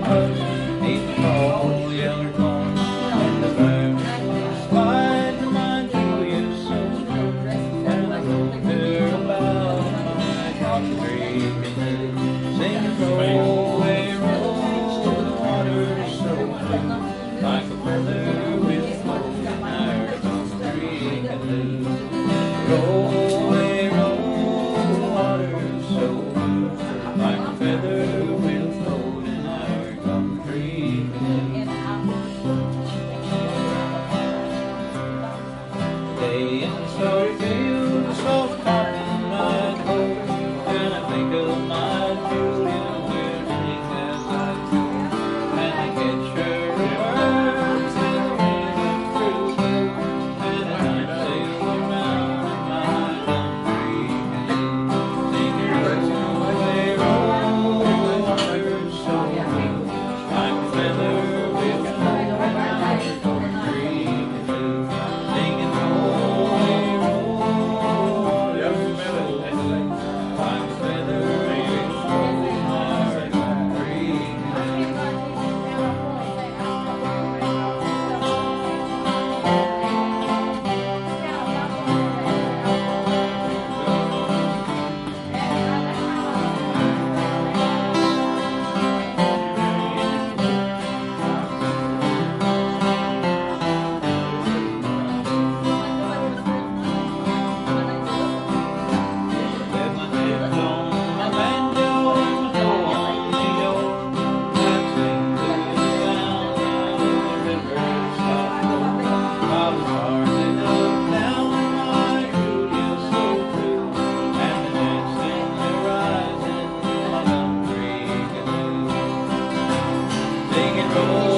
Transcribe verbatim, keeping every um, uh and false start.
hush, eat the tall yellow corn in the barn. Slide remind Julia so true, and I wrote her about my Gumtree Canoe, singing roll away, roll, the water's so blue, like a feather with floating our Gumtree Canoe. Roll away, roll, the water's so blue, like a feather will float in our Gumtree Canoe. Day in the starry field, the soft cotton my clothes, and I think of my Julia wearing as I do, and I catch her words and the wind through, and at night sail around in my Gumtree Canoe, singing roll away, roll, the water's so blue, like a feather will float in our Gumtree Canoe, singing roll away, roll, the water's so blue, like a feather will float in our Gumtree Canoe. Let my hands on my banjo and my toe on the oar, and sing to the sound of the river's soft roll, while the stars they look down on my Julia so true, and the nets in their eyes in my Gumtree Canoe, singing roll